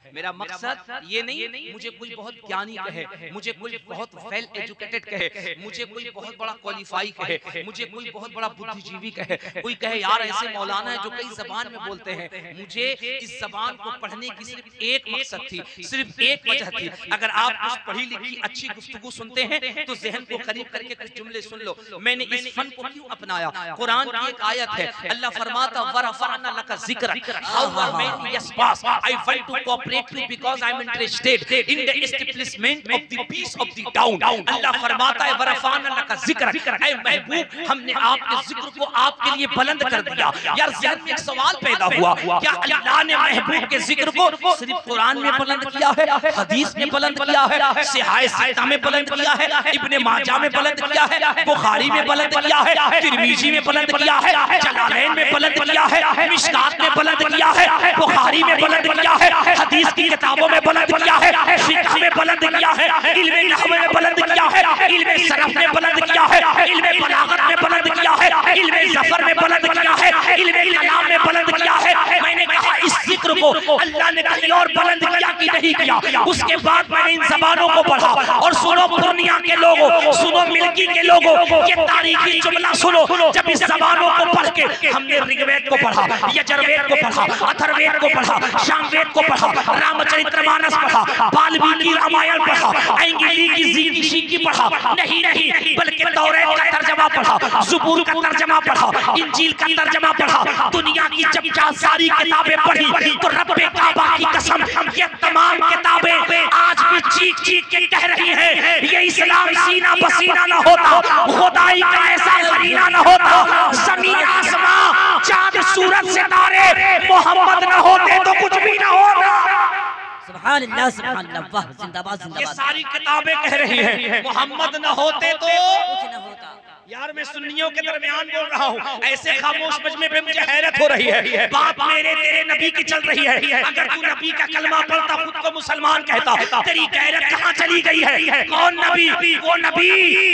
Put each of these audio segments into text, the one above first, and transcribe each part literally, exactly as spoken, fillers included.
मेरा मकसद ये नहीं मुझे कोई बहुत ज्ञानी कहे, मुझे कोई बहुत वेल एजुकेटेड कहे, मुझे कोई बहुत बड़ा क्वालिफाई कहे, मुझे कोई बहुत बड़ा बुद्धिजीवी कहे, कोई कहे यार ऐसे मौलाना है जो कई जबान में बोलते हैं। मुझे इस जबान को पढ़ने की सिर्फ एक मकसद थी, सिर्फ एक वजह थी। अगर आप कुछ पढ़ी लिखी अच्छी गुफ्तगू सुनते हैं तो ज़हन को करीब करके कुछ जुमले सुन लो। मैंने इस फन को क्यों अपनाया? कुरान की एक आयत है, अल्लाह फरमाता वरफ़अना लका ज़िक्रक, हाउ मेनी यस्पास I want to cooperate you because I am interested in the establishment of the peace of the town. अल्लाह फरमाता है वरफ़अना लका ज़िक्रक, ऐ महबूब हमने आपके जिक्र को आपके लिए बुलंद कर दिया। यार ज़हन में एक सवाल पैदा हुआ, क्या अल्लाह ने महबूब के जिक्र को सिर्फ कुरान में बुलंद किया है, हदीस में बुलंद किया है, सिहाह सित्ता में बुलंद किया है, इब्ने माजा में बुलंद किया है, बुखारी में बुलंद किया है, तिरमिजी में बुलंद किया है, जलालैन में बुलंद किया है, मिशकात में बुलंद किया है, बुखारी में बुलंद किया है, हदीस की किताबों में बुलंद किया है, फिक़ह में बुलंद किया है, इल्मे नहव में बुलंद किया है, इल्मे सरफ में बुलंद किया है, इल्मे बलागत में बुलंद किया है, इल्मे ज़फ़र में बुलंद किया है, इल्मे कलाम में बुलंद किया है। मैंने कहा इस जिक्र को अल्लाह ने कहीं और बुलंद किया कि नहीं किया? उसके बाद मैंने इन ज़बानों को पढ़ा और सुनो पूर्णिया के लोगों, सुनो मिल्की के लोगों, ये तारीखी जुमला सुनो। जब इस ज़बानों को पढ़ के हमने ऋग्वेद को पढ़ा, यजुर्वेद को पढ़ा, अथर्ववेद को पढ़ा, सामवेद को पढ़ा, रामचरितमानस पढ़ा, वाल्मीकि रामायण पढ़ा, ऐंगिली की ज़ीकी की पढ़ा, नहीं नहीं बल्कि तौरात का तर्जमा पढ़ा, ज़बूर का तर्जमा पढ़ा, इंजील का तर्जमा पढ़ा, दुनिया की जब चार सारी किताबें पढ़ी तो रब्बे काबा की कसम ये तमाम किताबें आज भी चीख चीख के कह रही हैं, ये इस्लाम सीना बसीना न होता, खुदाई का ऐसा करीना न होता, ज़मीन आसमां चाँद सूरज सितारे मोहम्मद न होते तो कुछ भी न होता। सुभान अल्लाह, सुभान अल्लाह, वाह जिंदाबाद जिंदाबाद। ये सारी किताबें कह रही हैं मोहम्मद न होते तो कुछ न होता। यार मैं सुन्नियों के दरमियान बोल रहा हूँ, ऐसे खामोश मजमे पे मुझे हैरत हो रही है। बात मेरे तेरे नबी की चल रही है। अगर तू नबी का कलमा पढ़ता खुद को मुसलमान कहता, तेरी गैरत कहाँ चली गई है? कौन नबी? वो नबी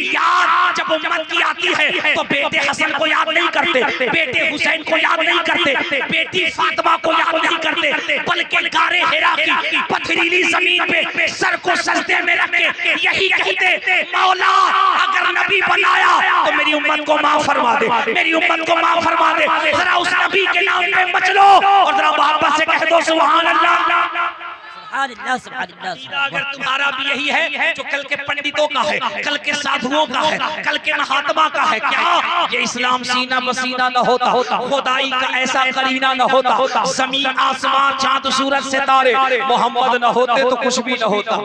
याद जब उम्मत की आती है तो बेटे हसन को याद नहीं करते, बेटे हुसैन को याद नहीं करते, बेटी फातिमा को याद नहीं करते, बल्कि गारे हिरा की पथरीली जमीन पे सर को सजदे में रख के यही कहते, मौला अगर नबी बनाया तो मेरी उम्मत को माफ फरमा दे, मेरी उम्मत को माफ फरमा दे। जरा उस नबी के नाम पे मच लो और जरा मोहब्बत से कह दो सुभान अल्लाह। अगर तुम्हारा भी यही है जो कल के पंडितों का है, कल के साधुओं का है, कल के महात्मा का है, क्या ये इस्लाम सीना बसीना न होता, खुदाई का ऐसा करीना न होता, जमीन आसमान चाँद सूरज सितारे मोहम्मद न होते तो कुछ भी न होता।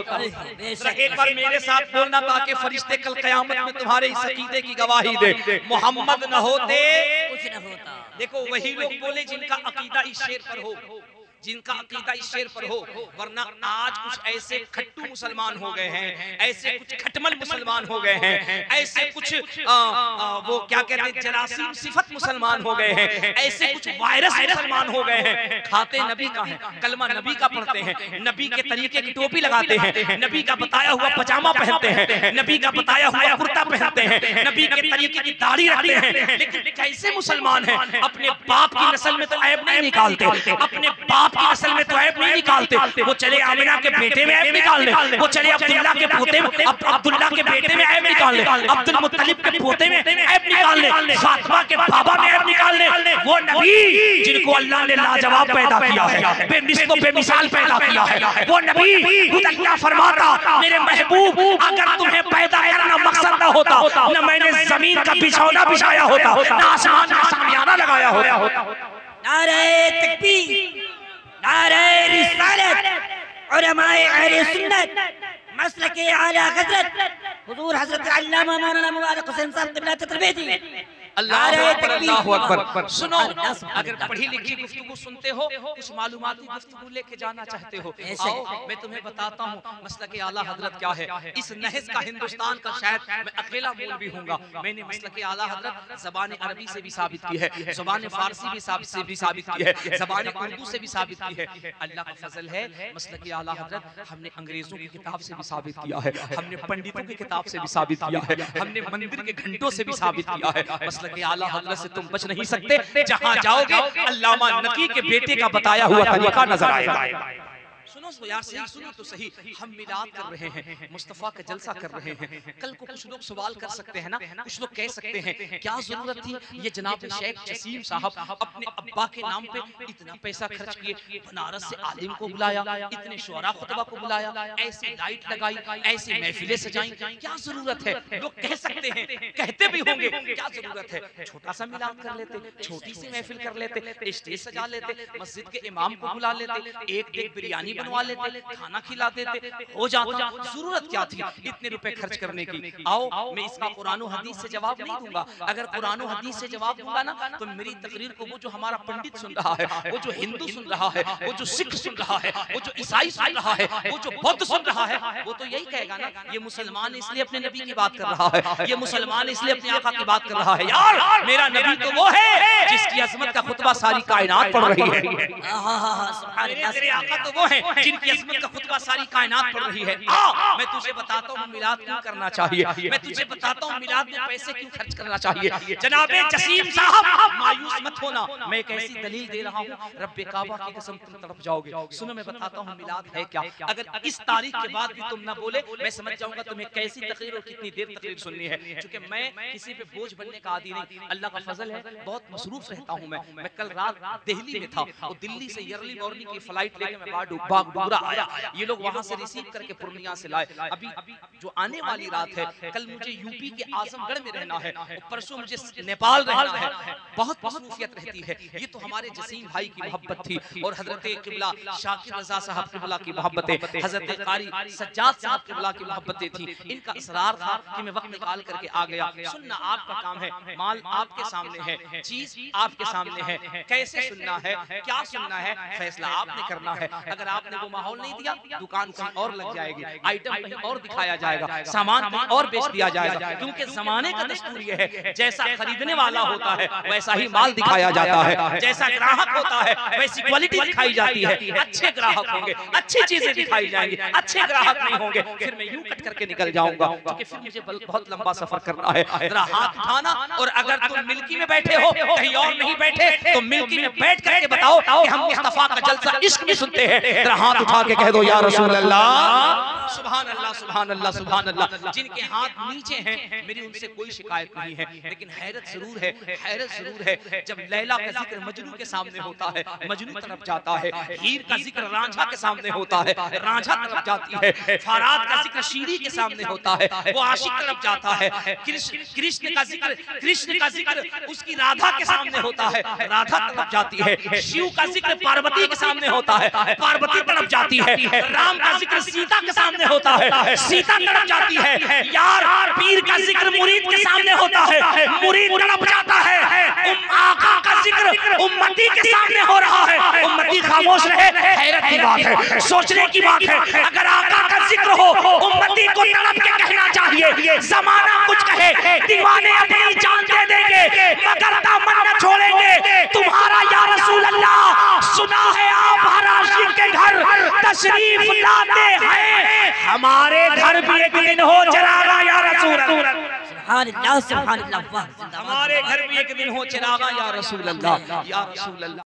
एक बार मेरे साथ बोलना ताकि फरिश्ते कल कयामत में तुम्हारे इस अकीदे की गवाही दे, मोहम्मद न होते कुछ न होता। देखो वही लोग बोले जिनका अकीदा इस शेर पर हो, जिनका अकीदा इस शेर पर हो, वरना आज कुछ ऐसे खट्टू मुसलमान हो गए हैं, ऐसे कुछ खटमल मुसलमान हो गए हैं, ऐसे कुछ आ, आ, वो क्या कहते हैं जरासीम सिफत मुसलमान हो गए हैं, ऐसे कुछ वायरस मुसलमान हो गए हैं। खाते नबी का है, कलमा नबी का पढ़ते हैं, नबी के तरीके की टोपी लगाते हैं, नबी का बताया हुआ पजामा पहनते हैं, नबी का बताया हुआ कुर्ता पहनते हैं, नबी के तरीके की दाढ़ी रखते हैं, लेकिन कैसे मुसलमान हैं? अपने बाप की नस्ल में तो ऐब नहीं निकालते, अपने बाप की नस्ल में तो ऐब नहीं निकालते। वो चले आमिना के बेटे में ऐब निकालने, वो चले अब्दुल्ला के पोते में, अब्दुल्ला के बेटे में ऐब निकालने, अब्दुल मुत्तलिब के पोते में ऐब निकालने, फातिमा के बाबा में ऐब निकालने। वो नबी जिनको अल्लाह ने लाजवाब पैदा किया है, बेमिसाल बेमिसाल पैदा किया है, वो नबी खुद अल्लाह फरमाता मेरे महबूब अगर तुम्हें पैदा करना मकसद ना होता न मैंने जमीन का बिछौना बिछाया होता, न आसमान का सामियाना लगाया होता। नारे तकबीर, नारे रिसालत, उलमाए अहले सुन्नत, मसलके आला हज़रत हुजूर हज़रत अल्लामा मौलाना मुबारक हुसैन साहब क़िबला तर्बीयती। अल्लाहु अकबर, अल्लाहु अकबर। सुनो, अगर पढ़ी लिखी गुफ्तगू सुनते हो, कुछ मालूमाती गुफ्तगू लेके जाना चाहते हो, आओ मैं तुम्हें बताता हूँ मसलके आला हजरत क्या है। इस नहज का हिंदुस्तान का शायद मैं अकेला मौलवी होऊंगा। मैंने मसलके आला हजरत ज़बान अरबी से भी साबित की है, ज़बान फारसी भी से भी साबित की है, ज़बान उर्दू से भी साबित की है। अल्लाह का फजल है, मसलके आला हजरत हमने अंग्रेजों की किताब से भी साबित किया है, हमने पंडितों की किताब से भी साबित किया है, हमने मंदिर के घंटों से भी साबित किया है। मसलके आला हजरत से तुम बच नहीं सकते। जहां जाओगे अल्लामा नकी के बेटे का बताया हुआ तरीका नजर आएगा। सुनो तो यार सही, सुनो तो सही, हम मिलाद कर रहे हैं, मुस्तफा का जलसा कर रहे हैं। कल को कुछ लोग सवाल कर सकते हैं ना, कुछ लोग कह सकते हैं क्या जरूरत थी ये जनाब शेख जसीम साहब अपने अब्बा के नाम पे इतना पैसा खर्च किए, बनारस से आलिम को बुलाया, इतने शुअरा खुतबा को बुलाया, ऐसी लाइट लगाई, ऐसी महफिलें सजाई, क्या जरूरत है? लोग कह सकते हैं, कहते भी होंगे क्या जरूरत है? छोटा सा मिलाद कर लेते, छोटी सी महफिल कर लेते, स्टेज सजा लेते, मस्जिद के इमाम को बुला लेते, एक एक बिरयानी बनवा लेते, खाना खिला देते, हो जाता। जरूरत क्या थी इतने रुपए खर्च करने की? आओ मैं इसका कुरान और हदीस से जवाब नहीं दूंगा। अगर कुरान और हदीस से जवाब दूंगा ना तो मेरी तकरीर को वो जो हमारा पंडित सुन रहा है, वो जो हिंदू सुन रहा है, वो जो सिख सुन रहा है, वो जो ईसाई सुन रहा है, वो जो बौद्ध सुन रहा है, वो तो यही कहेगा ना ये मुसलमान इसलिए अपने नबी की बात कर रहा है, ये मुसलमान इसलिए अपने आका की बात कर रहा है। यार मेरा नबी तो वो है जिसकी अजमत का खुतबा सारी कायनात पढ़ रही है। मेरे आका तो वो है जिनकी अजमत का खुतबा सारी कायनात पढ़ रही है। आ, मैं तुझे बताता हूँ मिलाद क्यों करना चाहिए, मैं तुझे बताता हूँ मिलाद में पैसे क्यों खर्च करना चाहिए। जनाबे जसीम साहब मायूस मत होना, मैं एक ऐसी दलील दे रहा हूँ रब्बे काबा की कसम तुम तड़प जाओगे। सुनो मैं बताता हूँ मिलाद है क्या। अगर इस तारीख के बाद भी तुम ना बोले मैं समझ जाऊंगा तुम्हें कैसी तकरीर और कितनी देर तकरीर सुननी है, क्योंकि मैं किसी पे बोझ बनने का आदी नहीं, अल्लाह का फजल है, बहुत मसरूफ रहता हूँ मैं। मैं कल रात दिल्ली में था और दिल्ली से अर्ली मॉर्निंग की फ्लाइट लेके मैं बागडोगरा आया, ये लोग वहां से रिसीव करके पूर्णिया से लाए। अभी जो आने वाली रात है, कल मुझे यूपी के आजमगढ़ में रहना है, परसों मुझे नेपाल रहना है, बहुत मसरूफियत रहती है। ये तो हमारे जसीम भाई की मोहब्बत थी और हजरत किबला शाकिर रजा साहब किबला की मोहब्बतें, हजरत कारी सज्जाद साहब किबला की मोहब्बतें थी। इनका इसरार था कि मैं वक्त निकाल करके आ गया। सुनना आपका काम है, माल आपके सामने है, चीज आपके सामने है, कैसे सुनना है, क्या सुनना है, फैसला आपने करना है। अगर आपने वो माहौल नहीं दिया, दुकान कहीं और लग जाएगी, आइटम कहीं और दिखाया जाएगा, सामान कहीं और बेच दिया जाएगा, क्योंकि जमाने का दस्तूर ये है जैसा खरीदने वाला होता है वैसा ही माल दिखाया जाता है, जैसा ग्राहक होता है वैसी क्वालिटी दिखाई जाती है। अच्छे ग्राहक होंगे, अच्छी चीजें दिखाई जाएंगी, अच्छे ग्राहक नहीं होंगे फिर मैं यूं कट करके निकल जाऊंगा, क्योंकि फिर मुझे बहुत लंबा सफर करना है। जरा हाथ उठाना, और अगर तुम मिल्की में बैठे हो कहीं और नहीं बैठे तो मिल्की में बैठ करके बताओ कि हम मुस्तफा का जलसा इश्क में सुनते हैं। जरा हाथ उठा के कह दो या रसूल अल्लाह, सुभान अल्लाह, सुभान अल्लाह, सुभान अल्लाह। जिनके हाथ नीचे हैं मेरी उनसे कोई शिकायत नहीं है, लेकिन हैरत जरूर है, हैरत जरूर है जब लैला का जिक्र मजनू के सामने होता है, मजनू तरफ जाता है, हीर का जिक्र रांझा के सामने होता है, रांझा तरफ जाती है, फराद का जिक्र शीरी के सामने होता है, वो आशिक तरफ जाता है, कृष्ण कृष्ण का जिक्र कृष्ण का जिक्र उसकी राधा के सामने होता है, राधा तरफ जाती है, शिव का जिक्र पार्वती के सामने होता है, पार्वती तरफ जाती है, राम का जिक्र सीता के सामने होता है, सीता तरफ जाती है। यार पीर का जिक्र मुरीद के सामने होता है, मुरीद तरफ जाता है। उम आका का जिक्र उम्मती के सामने हो रहा है, उम्मती खामोश रहे। हैरत की बात है, सोचने की बात है, अगर आका का जिक्र हो उम्मती को तड़प के कहना चाहिए, जमाना कुछ कहे दीवाने अपनी जान दे देंगे मगर दामन न छोड़ेंगे तुम्हारा या रसूल अल्लाह। सुना है आप हर आशिक के घर तशरीफ लाते हैं, हमारे घर भी एक दिन हो चरागा या रसूल अल्लाह, हमारे घर भी एक दिन हो चरागा या रसूल अल्लाह, या रसूल अल्लाह।